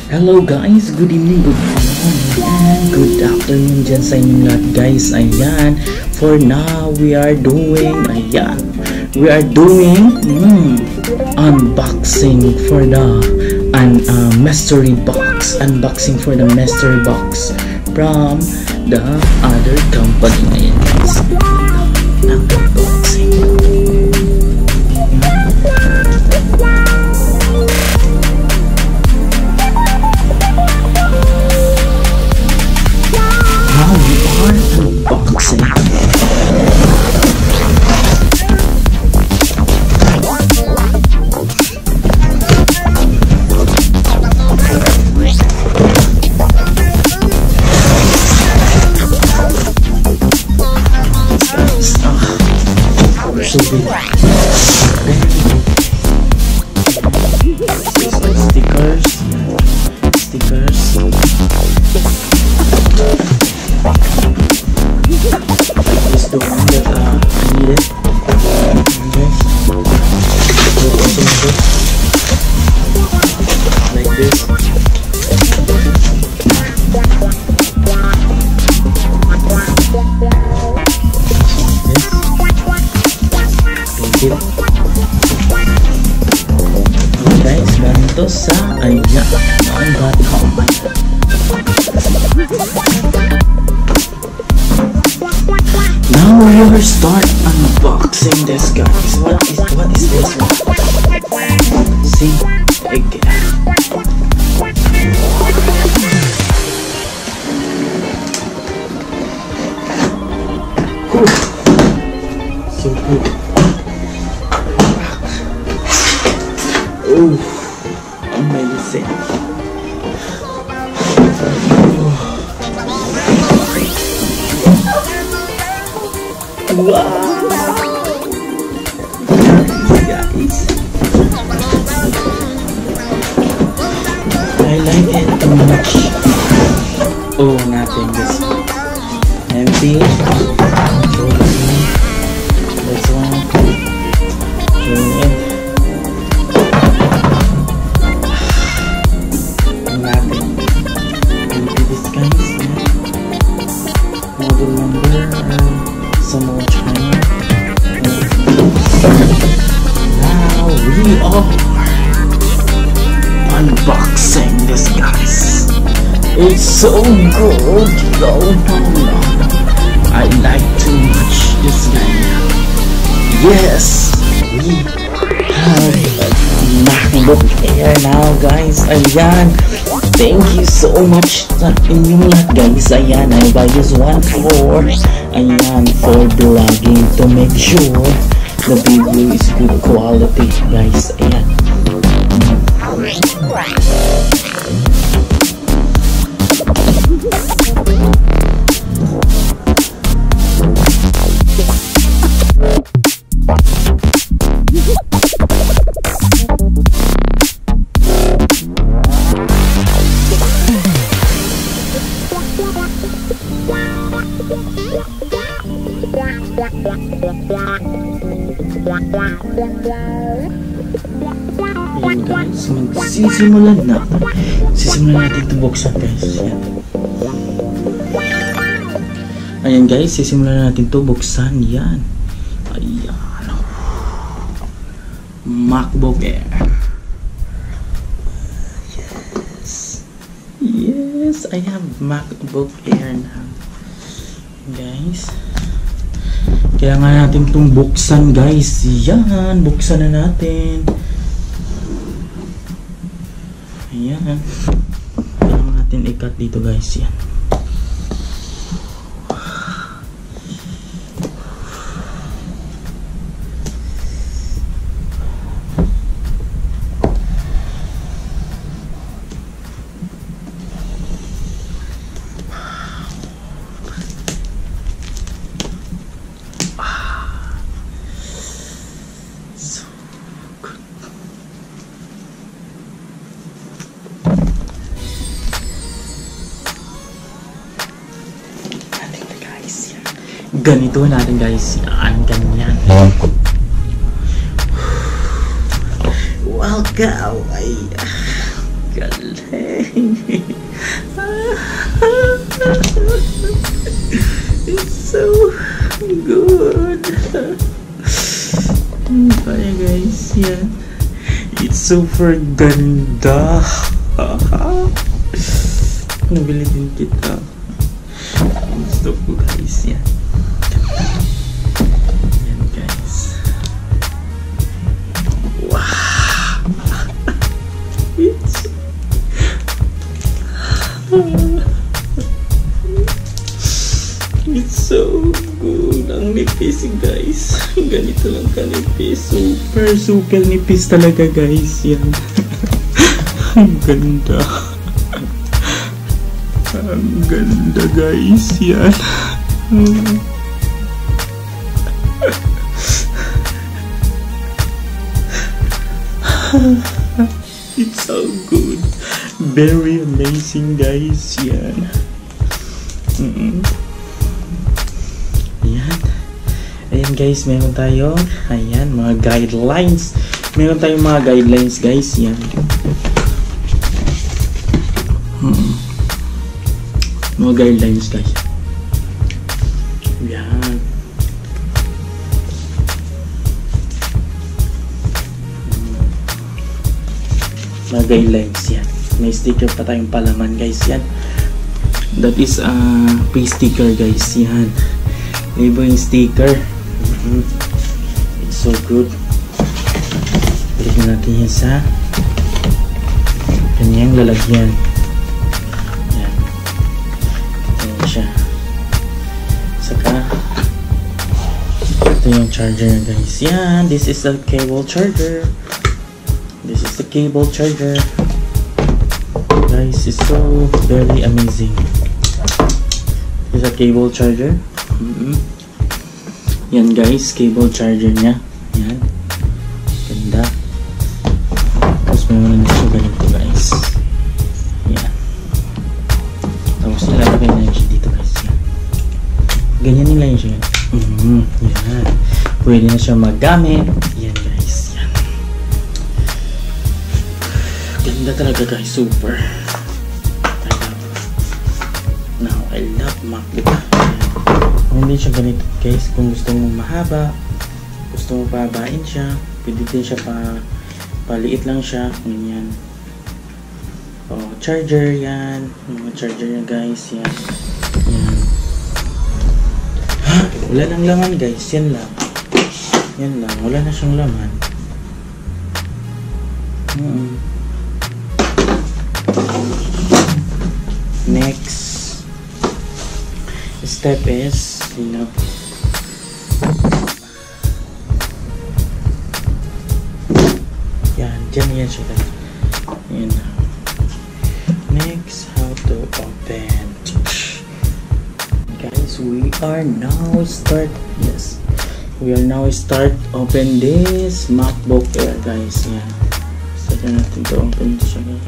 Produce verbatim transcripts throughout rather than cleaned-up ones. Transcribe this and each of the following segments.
Hello guys, good evening, good morning, and good afternoon dyan sa inyong lahat guys. Ayan, for now we are doing, ayan, we are doing mm, unboxing for the an, uh, mystery box. Unboxing for the mystery box from the other company. Ayan guys, unboxing. So big. It's like stickers, stickers. This is the one that uh, I needed. Okay. So also this, like this. Okay guys, ganito sa ayan ang bottom. Now we will start unboxing this guys. What is what is this one? See again. Whew. So good. Oh, amazing. Wow. Guys, I like it too much. Oh, nothing. This empty. This one. Okay. Now we are unboxing this guys. It's so good. No, no, no. I like too much this guy. Yes, we have a MacBook Air now guys. Ayan. Thank you so much sa inyong lahat guys. Ayan, I buy this one for ayan, for vlogging to make sure the video is good quality guys. Ayan. Ayan guys, magsisimulan na. Sisimulan natin ito buksan guys. Ayan. Ayan guys, sisimulan natin ito buksan. Yan. Ayan. MacBook Air. Yes. Yes, I have MacBook Air now. Guys. Kailangan natin itong buksan guys. Yan, buksan na natin. Ayan. Kailangan natin i-cut dito guys. Yan. Ganito natin guys. Yan, ganyan. Welcome. Ay, galing. It's so good. Kaya guys, yan. It's super ganda. Nabili din kita. Gusto ko guys, yan. Yan guys. Wow. It's It's so good. Ang nipis guys. Ganito lang kanipis. Super super nipis talaga guys. Yan. Ang ganda. Ang ganda guys. Yan. It's so good. Very amazing guys. Yan. Mm-mm. Ayan. Ayan guys, meron tayo. Ayan, mga guidelines. Meron tayong mga guidelines guys. Yan. Hmm. Mga guidelines guys. Yan. Mga guidelines yan. May sticker pa tayong palaman guys. Yan. That is a uh, free sticker guys. Yan. Libreng sticker. Mm-hmm. It's so good. Balik natin yan sa kanyang lalagyan. Yan. Yan siya. Saka ito yung charger guys. Yan. This is the cable charger. This is the cable charger. Guys, it's so very amazing. This is a cable charger. Mm-hmm. Yan guys, cable charger nya. Yan. Ganda. Tapos meron na siya ganito guys. Yan. Tapos ilalagay na siya dito guys. Yan. Ganyan nila yun siya. Mm-hmm. Yan. Pwede na siya magamit. Yan guys. Yan. Ganda talaga guys. Super. I love. Now, I love MacBook. Kung hindi siya ganito guys, kung gusto mo mahaba, gusto mo pahabain siya, pwede din siya pa paliit lang siya, ganyan. O, charger yan, mga charger yan guys, yan. Yan. Wala nang laman guys, yan lang. Yan lang, wala na siyang laman. Hmm. Next step is, you know, yan, dyan yan siya guys. Yan. Next, how to open. Guys, we are now start, yes, we are now start open this MacBook Air guys. Yan. Start natin to open ito siya guys.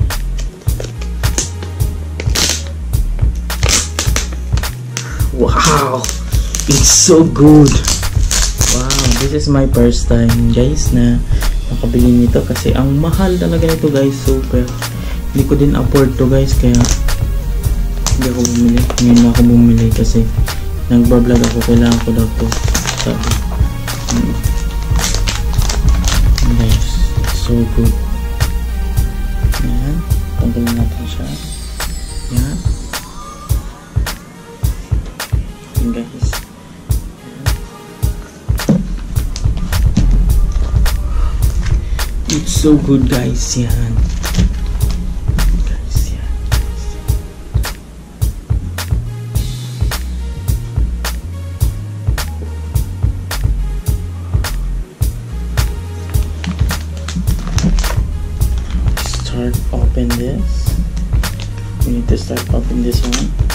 Wow, it's so good. Wow, this is my first time guys na nakabili nito kasi ang mahal talaga nito guys. Super. Hindi ko din afford to guys, kaya hindi ako bumili. Ngayon na ako bumili kasi nagbablog ako, kailangan ko daw to. Sabi. Hmm. Guys, it's so good. Yan, tanggalin natin siya. Yan. Guys, it's so good guys. Yan guys, yan. Start open this. We need to start open this one.